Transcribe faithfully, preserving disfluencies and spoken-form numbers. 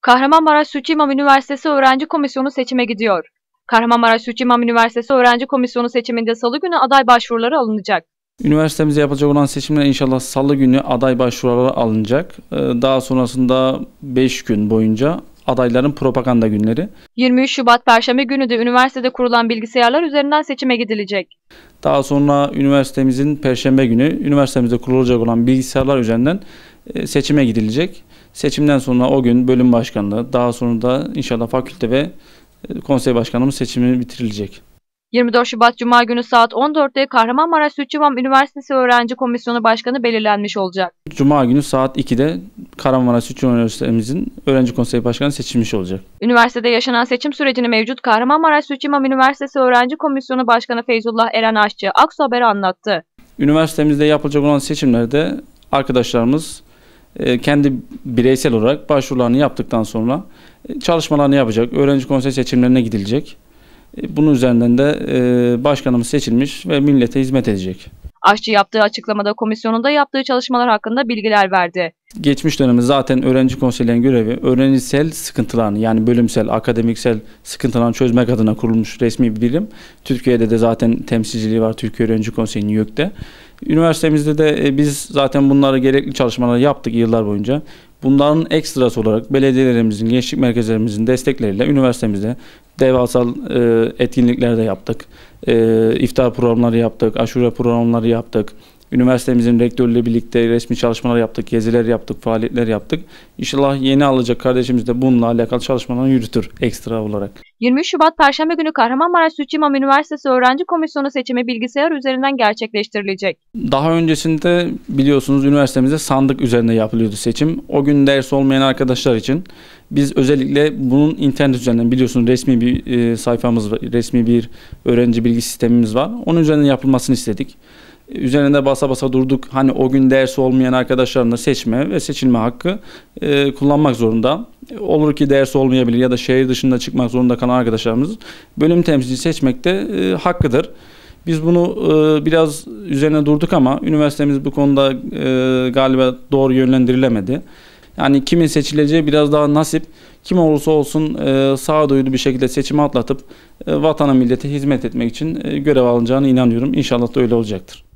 Kahramanmaraş Sütçü İmam Üniversitesi Öğrenci Komisyonu seçime gidiyor. Kahramanmaraş Sütçü İmam Üniversitesi Öğrenci Komisyonu seçiminde Salı günü aday başvuruları alınacak. Üniversitemizde yapılacak olan seçimler inşallah Salı günü aday başvuruları alınacak. Daha sonrasında beş gün boyunca adayların propaganda günleri. yirmi üç Şubat Perşembe günü de üniversitede kurulan bilgisayarlar üzerinden seçime gidilecek. Daha sonra üniversitemizin Perşembe günü üniversitemizde kurulacak olan bilgisayarlar üzerinden seçime gidilecek. Seçimden sonra o gün bölüm başkanlığı, daha sonra da inşallah fakülte ve konsey başkanımız seçimi bitirilecek. yirmi dört Şubat Cuma günü saat on dörtte Kahramanmaraş Sütçü İmam Üniversitesi Öğrenci Komisyonu Başkanı belirlenmiş olacak. Cuma günü saat ikide Kahramanmaraş Sütçü Üniversitemizin Öğrenci Konseyi Başkanı seçilmiş olacak. Üniversitede yaşanan seçim sürecini mevcut Kahramanmaraş Sütçü İmam Üniversitesi Öğrenci Komisyonu Başkanı Feyzullah Eren Aşçı Aksu Haber'e anlattı. Üniversitemizde yapılacak olan seçimlerde arkadaşlarımız kendi bireysel olarak başvurularını yaptıktan sonra çalışmalarını yapacak, öğrenci konsey seçimlerine gidilecek. Bunun üzerinden de başkanımız seçilmiş ve millete hizmet edecek. Aşçı yaptığı açıklamada komisyonunda yaptığı çalışmalar hakkında bilgiler verdi. Geçmiş dönemde zaten öğrenci konseylerinin görevi öğrencisel sıkıntılarını, yani bölümsel, akademiksel sıkıntılarını çözmek adına kurulmuş resmi bir birim. Türkiye'de de zaten temsilciliği var, Türkiye Öğrenci Konseyi'nin YÖK'te. Üniversitemizde de biz zaten bunları gerekli çalışmaları yaptık yıllar boyunca. Bunların ekstrası olarak belediyelerimizin, gençlik merkezlerimizin destekleriyle üniversitemizde devasal e, etkinlikler de yaptık. E, iftar programları yaptık, aşure programları yaptık. Üniversitemizin rektörüyle birlikte resmi çalışmalar yaptık, geziler yaptık, faaliyetler yaptık. İnşallah yeni alacak kardeşimiz de bununla alakalı çalışmalarını yürütür ekstra olarak. yirmi üç Şubat Perşembe günü Kahramanmaraş Sütçü İmam Üniversitesi Öğrenci Komisyonu seçimi bilgisayar üzerinden gerçekleştirilecek. Daha öncesinde biliyorsunuz üniversitemizde sandık üzerinde yapılıyordu seçim. O gün ders olmayan arkadaşlar için biz özellikle bunun internet üzerinden, biliyorsunuz resmi bir e, sayfamız var, resmi bir öğrenci bilgi sistemimiz var. Onun üzerinden yapılmasını istedik. Üzerinde basa basa durduk. Hani o gün dersi olmayan arkadaşların da seçme ve seçilme hakkı e, kullanmak zorunda. Olur ki dersi olmayabilir ya da şehir dışında çıkmak zorunda kalan arkadaşlarımız bölüm temsilci seçmekte e, hakkıdır. Biz bunu e, biraz üzerine durduk ama üniversitemiz bu konuda e, galiba doğru yönlendirilemedi. Yani kimin seçileceği biraz daha nasip. Kim olursa olsun e, sağduyulu bir şekilde seçimi atlatıp e, vatana millete hizmet etmek için e, görev alınacağına inanıyorum. İnşallah da öyle olacaktır.